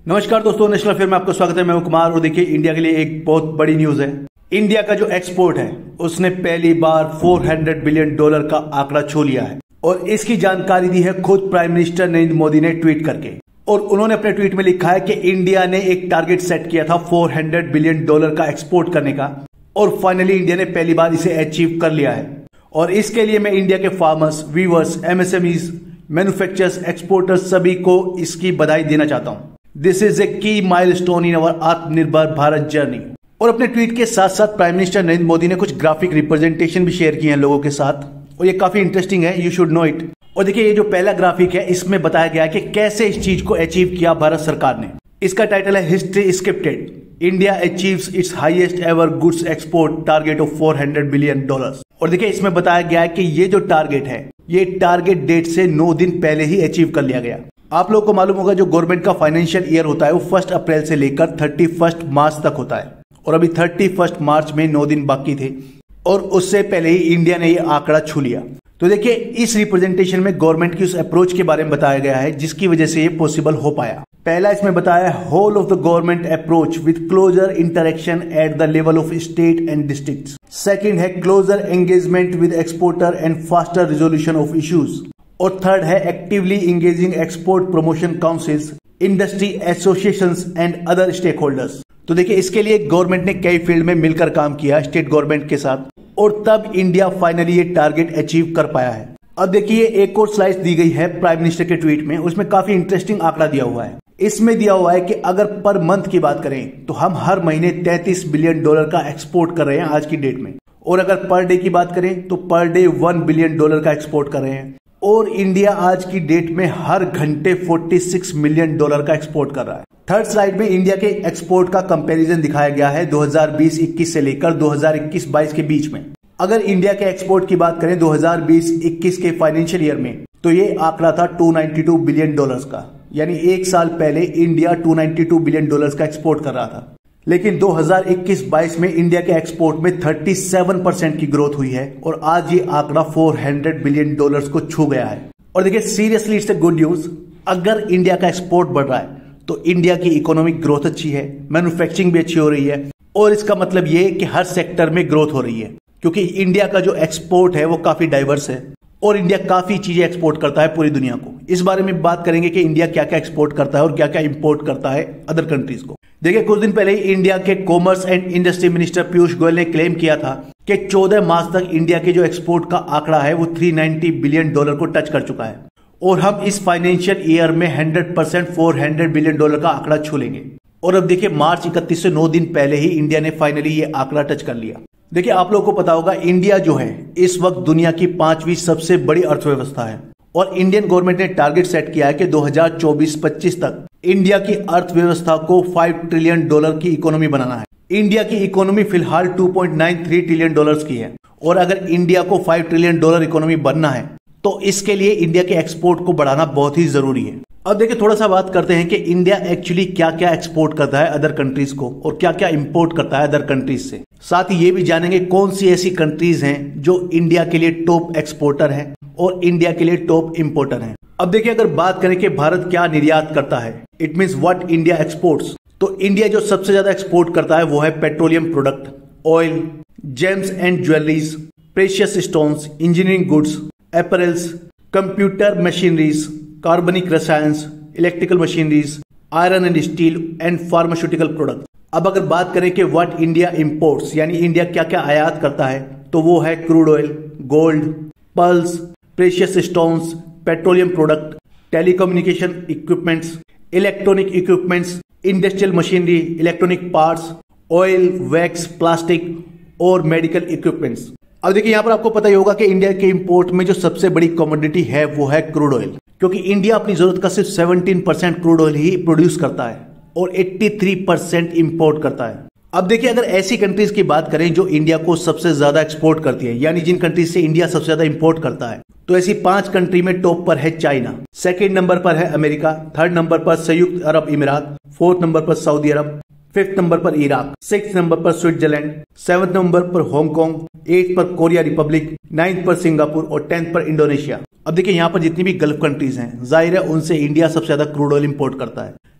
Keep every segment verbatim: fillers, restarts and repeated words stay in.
नमस्कार दोस्तों, national affair में आपका स्वागत है। मैं हूं कुमार और देखिए इंडिया के लिए एक बहुत बड़ी न्यूज है। इंडिया का जो एक्सपोर्ट है उसने पहली बार चार सौ बिलियन डॉलर का आंकड़ा छू लिया है और इसकी जानकारी दी है खुद प्राइम मिनिस्टर नरेंद्र मोदी ने ट्वीट करके। और उन्होंने अपने ट्वीट में लिखा है कि इंडिया ने एक टारगेट सेट किया था चार सौ बिलियन डॉलर का एक्सपोर्ट करने का और फाइनली इंडिया ने पहली बार इसे अचीव कर लिया है। और इसके लिए मैं इंडिया के farmers, weavers, MSMEs, manufacturers, exporters सभी को इसकी बधाई देना चाहता हूं। दिस इज ए की माइलस्टोन इन अवर आत्मनिर्भर भारत जर्नी। और अपने ट्वीट के साथ साथ प्राइम मिनिस्टर नरेंद्र मोदी ने कुछ ग्राफिक रिप्रेजेंटेशन भी शेयर किए हैं लोगों के साथ और ये काफी इंटरेस्टिंग है, यू शुड नो इट। और देखिए ये जो पहला ग्राफिक है इसमें बताया गया है कि कैसे इस चीज को अचीव किया भारत सरकार ने। इसका टाइटल है history scripted, India achieves its highest ever goods export target of चार सौ बिलियन डॉलर्स। और देखिए इसमें बताया गया है कि ये जो टारगेट है ये टारगेट डेट से नौ दिन पहले ही अचीव कर लिया गया। आप लोगों को मालूम होगा जो गवर्नमेंट का फाइनेंशियल ईयर होता है वो फर्स्ट अप्रैल से लेकर थर्टी फर्स्ट मार्च तक होता है और अभी थर्टी फर्स्ट मार्च में नौ दिन बाकी थे और उससे पहले ही इंडिया ने ये आंकड़ा छू लिया। तो देखिए इस रिप्रेजेंटेशन में गवर्नमेंट की उस अप्रोच के बारे में बताया गया है जिसकी वजह से ये पॉसिबल हो पाया। पहला इसमें बताया है whole of the government approach with closer interaction at the level of state and districts. Second है closer engagement with exporter and faster resolution of issues. और थर्ड है actively engaging export promotion councils, industry associations and other stakeholders. तो देखिए इसके लिए government ने कई field में मिलकर काम किया स्टेट गवर्नमेंट के साथ और तब इंडिया फाइनली ये टारगेट अचीव कर पाया है। अब देखिए एक और स्लाइड दी गई है प्राइम मिनिस्टर के ट्वीट में, उसमें काफी इंटरेस्टिंग आंकड़ा दिया हुआ है। इसमें दिया हुआ है कि अगर पर मंथ की बात करें तो हम हर महीने तैंतीस बिलियन डॉलर का एक्सपोर्ट कर रहे हैं आज की डेट में, और अगर पर डे की बात करें तो per day one billion dollar का एक्सपोर्ट कर रहे हैं। और इंडिया आज की डेट में हर घंटे छियालीस मिलियन डॉलर का एक्सपोर्ट कर रहा है। थर्ड स्लाइड में इंडिया के एक्सपोर्ट का कंपैरिजन दिखाया गया है दो हज़ार बीस इक्कीस से लेकर दो हज़ार इक्कीस बाईस के बीच में। अगर इंडिया के एक्सपोर्ट की बात करें दो हज़ार बीस इक्कीस के फाइनेंशियल ईयर में तो ये आंकड़ा था दो सौ बानवे बिलियन डॉलर्स का, यानी एक साल पहले इंडिया दो सौ बानवे बिलियन डॉलर्स का एक्सपोर्ट कर रहा था। लेकिन दो हज़ार इक्कीस बाईस में इंडिया के एक्सपोर्ट में सैंतीस परसेंट की ग्रोथ हुई है और आज ये आंकड़ा चार सौ बिलियन डॉलर्स को छू गया है। और देखिए seriously it's a good news. अगर इंडिया का एक्सपोर्ट बढ़ रहा है तो इंडिया की इकोनॉमिक ग्रोथ अच्छी है, मैन्युफैक्चरिंग भी अच्छी हो रही है और इसका मतलब ये कि हर सेक्टर में ग्रोथ हो रही है क्योंकि इंडिया का जो एक्सपोर्ट है वो काफी डाइवर्स है और इंडिया काफी चीजें एक्सपोर्ट करता है पूरी दुनिया को। इस बारे में बात करेंगे कि इंडिया क्या क्या एक्सपोर्ट करता है और क्या क्या इंपोर्ट करता है अदर कंट्रीज को। देखिए कुछ दिन पहले ही इंडिया के commerce and industry minister Piyush Goyal ने क्लेम किया था कि चौदह मार्च तक इंडिया के जो एक्सपोर्ट का आंकड़ा है वो तीन सौ नब्बे बिलियन डॉलर को टच कर चुका है और हम इस फाइनेंशियल ईयर में हंड्रेड परसेंट चार सौ बिलियन डॉलर का आंकड़ा छू लेंगे। और अब देखिए मार्च इकतीस से नौ दिन पहले ही इंडिया ने फाइनली ये आंकड़ा टच कर लिया। देखिए आप लोगों को पता होगा इंडिया जो है इस वक्त दुनिया की पांचवी सबसे बड़ी अर्थव्यवस्था है और इंडियन गवर्नमेंट ने टारगेट सेट किया है कि दो हज़ार चौबीस पच्चीस तक इंडिया की अर्थव्यवस्था को पाँच ट्रिलियन डॉलर की इकोनॉमी बनाना है। इंडिया की इकोनॉमी फिलहाल दो पॉइंट नौ तीन ट्रिलियन डॉलर्स की है और अगर इंडिया को पाँच ट्रिलियन डॉलर इकोनॉमी बनना है तो इसके लिए इंडिया के एक्सपोर्ट को बढ़ाना बहुत ही जरूरी है। अब देखिए थोड़ा सा बात करते हैं कि इंडिया एक्चुअली क्या क्या एक्सपोर्ट करता है अदर कंट्रीज को और क्या क्या इंपोर्ट करता है अदर कंट्रीज से। साथ ही ये भी जानेंगे कौन सी ऐसी कंट्रीज हैं जो इंडिया के लिए टॉप एक्सपोर्टर हैं और इंडिया के लिए टॉप इंपोर्टर हैं। अब देखिए अगर बात करें कि भारत क्या निर्यात करता है, it means what India exports, तो इंडिया जो सबसे ज्यादा एक्सपोर्ट करता है वो है petroleum product, oil, gems and jewelleries, precious stones, engineering goods, apparels, computer machineries, कार्बनिक रसायंस, electrical machineries, iron and steel and pharmaceutical product. अब अगर बात करें कि व्हाट इंडिया इंपोर्ट्स यानी इंडिया क्या क्या आयात करता है तो वो है crude oil, gold, pearls, precious stones, petroleum product, telecommunication equipments, electronic equipments, industrial machinery, electronic parts, oil, wax, plastic और मेडिकल इक्विपमेंट्स। अब देखिए यहाँ पर आपको पता ही होगा कि इंडिया के इंपोर्ट में जो सबसे बड़ी कमोडिटी है वो है क्रूड ऑयल, क्योंकि इंडिया अपनी जरूरत का सिर्फ सत्रह परसेंट क्रूड ऑयल ही प्रोड्यूस करता है और तिरासी परसेंट इंपोर्ट करता है। अब देखिए अगर ऐसी कंट्रीज की बात करें जो इंडिया को सबसे ज्यादा एक्सपोर्ट करती है यानी जिन कंट्रीज से इंडिया सबसे ज्यादा इंपोर्ट करता है, तो ऐसी पांच कंट्री में टॉप पर है चाइना, सेकेंड नंबर पर है अमेरिका, थर्ड नंबर पर संयुक्त अरब इमिरात, फोर्थ नंबर पर सऊदी अरब, फिफ्थ नंबर पर इराक, सिक्स नंबर पर स्विट्जरलैंड, सेवंथ नंबर पर हांगकांग, एट पर कोरिया रिपब्लिक, नाइन्थ पर सिंगापुर और टेंथ पर इंडोनेशिया। अब देखिए यहाँ पर जितनी भी गल्फ कंट्रीज हैं, जाहिर है उनसे इंडिया सबसे ज्यादा क्रूड ऑयल इंपोर्ट करता है।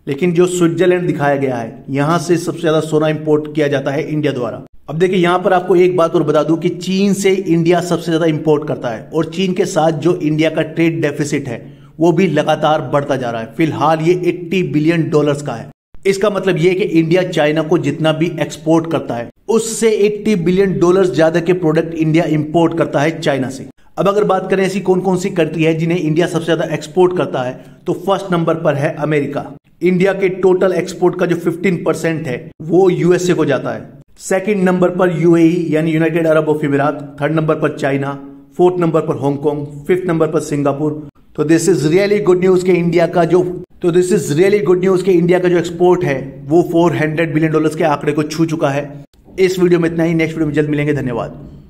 लेकिन जो स्विट्जरलैंड दिखाया गया है, यहां से सबसे ज्यादा सोना इंपोर्ट किया जाता है इंडिया द्वारा। अब देखिए यहां पर आपको एक बात और बता दूं कि चीन से इंडिया सबसे ज्यादा इंपोर्ट करता है और चीन के साथ जो इंडिया का ट्रेड डेफिसिट है वो भी लगातार बढ़ता जा रहा है। फिलहाल ये अस्सी बिलियन डॉलर्स का है। इसका मतलब ये है कि इंडिया चाइना को जितना भी एक्सपोर्ट करता है उससे अस्सी बिलियन डॉलर्स ज्यादा के प्रोडक्ट इंडिया इंपोर्ट करता है चाइना से। अब अगर बात करें ऐसी कौन कौन सी कंट्री है जिन्हें इंडिया सबसे ज्यादा एक्सपोर्ट करता है, तो फर्स्ट नंबर पर है अमेरिका। इंडिया के टोटल एक्सपोर्ट का जो पंद्रह परसेंट है वो यूएसए को जाता है। सेकंड नंबर पर यूएई यानी United Arab of Emirates, third number पर चाइना, फोर्थ नंबर पर हांगकांग, फिफ्थ नंबर पर सिंगापुर। तो this is really good news के इंडिया का जो तो this is really good news के इंडिया का जो एक्सपोर्ट है वो चार सौ बिलियन डॉलर्स के आंकड़े को छू चुका है। इस वीडियो में इतना ही, नेक्स्ट वीडियो में जल्द मिलेंगे। धन्यवाद।